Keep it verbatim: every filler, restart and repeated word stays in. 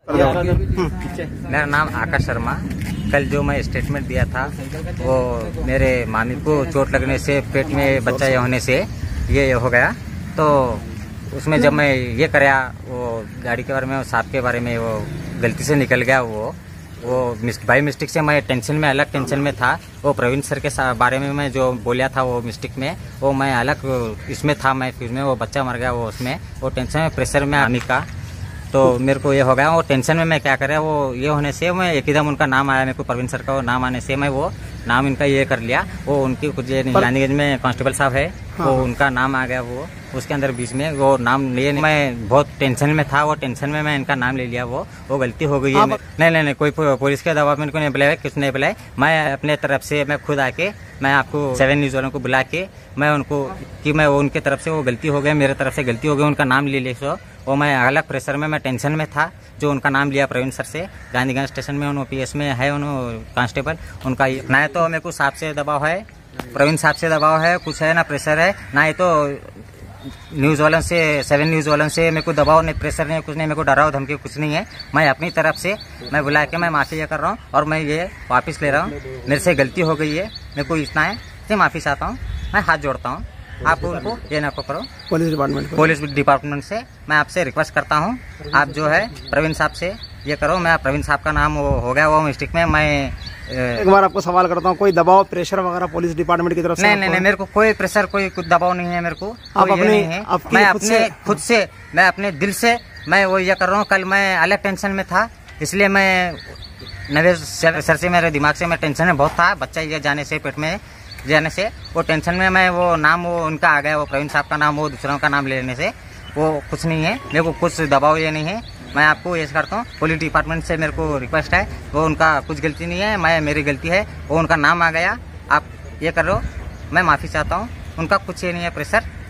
मेरा नाम आकाश शर्मा। कल जो मैं स्टेटमेंट दिया था वो मेरे मामी को चोट लगने से पेट में बच्चा ये होने से ये हो गया, तो उसमें जब मैं ये कराया वो गाड़ी के बारे में, सांप के बारे में वो गलती से निकल गया। वो वो बाई मिस्टेक से मैं टेंशन में अलग टेंशन में था। वो प्रवीण सर के बारे में मैं जो बोलिया था वो मिस्टेक में वो मैं अलग इसमें था। मैं फिर में वो बच्चा मर गया वो उसमें वो टेंशन में प्रेशर में आने का, तो मेरे को ये हो गया। वो टेंशन में मैं क्या कर रहा वो ये होने से मैं एकदम उनका नाम आया मेरे को, प्रवीण सर का वो नाम आने से मैं वो नाम इनका ये कर लिया। वो उनकी कुछ रानीगंज में कांस्टेबल साहब है, हाँ। वो उनका नाम आ गया वो उसके अंदर बीच में वो नाम लिए। मैं बहुत टेंशन में था, वो टेंशन में मैं इनका नाम ले लिया। वो वो गलती हो गई है। नहीं नहीं नहीं कोई पुलिस के दबाव में इनको नहीं बुलाया, कुछ नहीं बुलाया। मैं अपने तरफ से मैं खुद आके मैं आपको सेवन न्यूज वालों को बुला के मैं उनको कि मैं उनके तरफ से वो गलती हो गई, मेरे तरफ से गलती हो गई, उनका नाम ले लिया। सो वो मैं अलग प्रेशर में मैं टेंशन में था जो उनका नाम लिया प्रवीण सर से। गांधीगंज स्टेशन में उन्होंने पीएस में है उन्होंने कांस्टेबल उनका। ना तो मेरे को साहब से दबाव है, प्रवीण साहब से दबाव है, कुछ है ना प्रेशर है, ना ही तो न्यूज वालों से सेवन न्यूज वालों से मेरे को दबाव नहीं, प्रेशर नहीं, कुछ नहीं, मेरे को डराव धमकी कुछ नहीं है। मैं अपनी तरफ से मैं बुला के मैं माफी ये कर रहा हूँ और मैं ये वापस ले रहा हूँ। मेरे से गलती हो गई है, मेरे को इतना है कि माफी चाहता हूँ, मैं हाथ जोड़ता हूँ। आप उनको ये ना करो। पुलिस डिपार्टमेंट पुलिस डिपार्टमेंट से मैं आपसे रिक्वेस्ट करता हूँ, आप जो है प्रवीण साहब से ये करो। मैं प्रवीण साहब का नाम वो हो गया वो मिस्टेक में। मैं एक बार आपको सवाल करता हूँ, कोई दबाव प्रेशर वगैरह पुलिस डिपार्टमेंट की तरफ से? नहीं नहीं नहीं मेरे को कोई प्रेशर कोई कुछ दबाव नहीं है मेरे को। आप अपने मैं अपने खुद से मैं अपने दिल से मैं वो ये कर रहा हूँ। कल मैं अलग टेंशन में था, इसलिए मैं नवेश सर से मेरे दिमाग से मैं टेंशन में बहुत था। बच्चा ये जाने से पेट में जाने से वो टेंशन में मैं वो नाम वो उनका आ गया, वो प्रवीण साहब का नाम वो दूसरों का नाम लेने से वो कुछ नहीं है। मेरे को कुछ दबाव ये नहीं है। मैं आपको ये करता हूँ, पुलिस डिपार्टमेंट से मेरे को रिक्वेस्ट है, वो उनका कुछ गलती नहीं है, मैं मेरी गलती है, वो उनका नाम आ गया, आप ये करो। मैं माफ़ी चाहता हूँ, उनका कुछ ये नहीं है प्रेशर।